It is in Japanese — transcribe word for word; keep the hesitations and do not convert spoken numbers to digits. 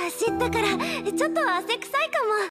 走ったからちょっと汗臭いかも。